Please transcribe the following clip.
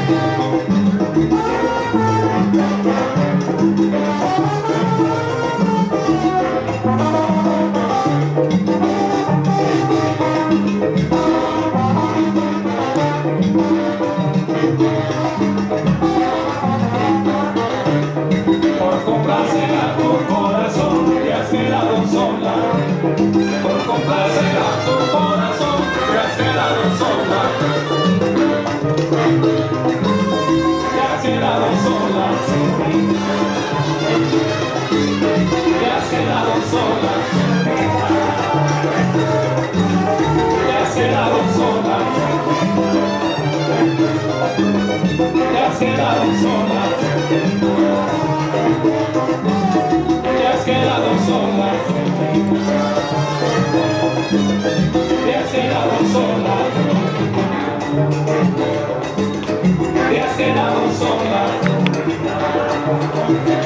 Por complacer a tu corazón te has quedado sola. Por complacer a tu corazón te has quedado sola. Te has quedado sola sin mí. Te has quedado sola sin mí. Te has quedado sola sin mí. Te has quedado sola sin mí. Te has quedado sola sin mí. Te has quedado sola. Te has quedado sola.